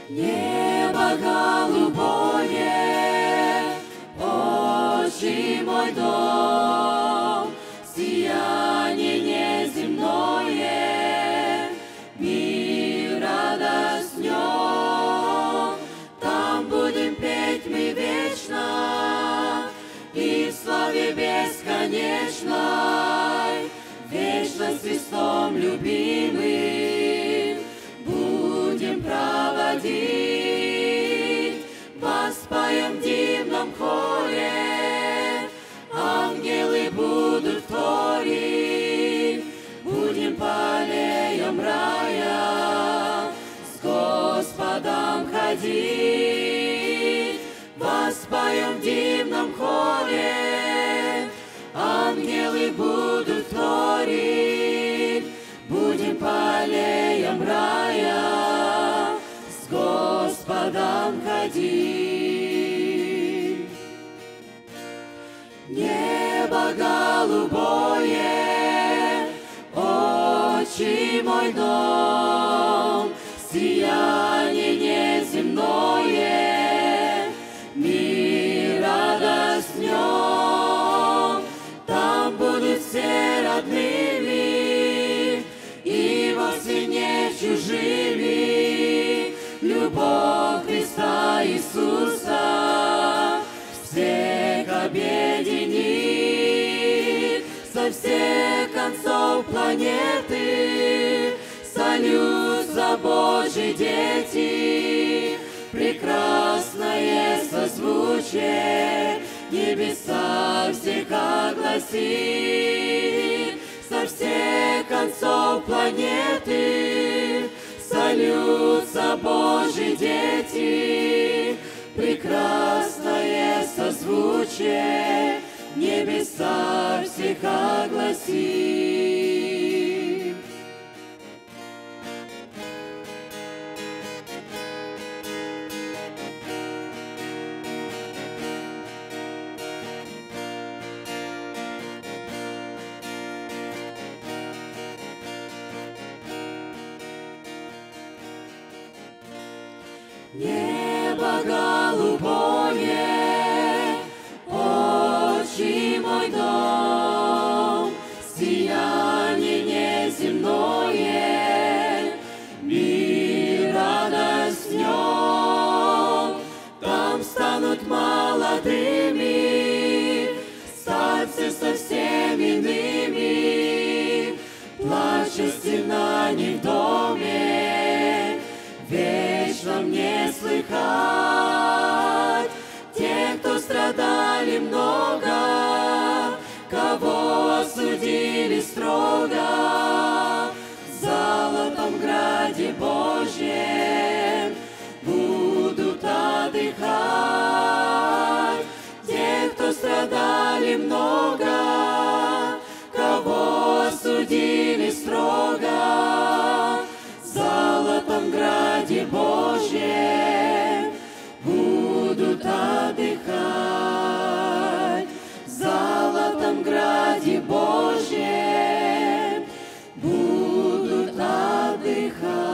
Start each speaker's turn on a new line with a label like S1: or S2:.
S1: Небо голубое, отчий мой дом, сияние неземное, мир радость в нем. Там будем петь мы вечно, и в славе бесконечной, вечно с Христом любимым будем проводить. Воспоем в дивном хоре, ангелы будут вторить. Будем по аллеям рая с Господом ходить. Воспоем в дивном хоре, ангелы будут вторить. Будем по аллеям рая с Господом ходить. Небо голубое, отчий мой дом, сияние неземное, мир радость в нем. Там будут все родными и вовсе не чужими. Любовь Христа Иисуса всех объединит. Со всех концов планеты сольются Божьи дети. Прекрасное созвучие небеса всех огласит. Со всех концов планеты сольются Божьи дети. Прекрасное созвучие небеса всех огласит. Небо голубое, отчий мой дом, сияние неземное, мир радость в нем. Там станут молодыми старцы совсем иными. Плача стена не в доме, вечно мне слыхать. Те, кто страдали много, кого осудили строго, в золотом граде Божьем будут отдыхать. Те, кто страдали много, кого осудили строго, в золотом граде Божьем будут отдыхать. В золотом граде Божьем будут отдыхать.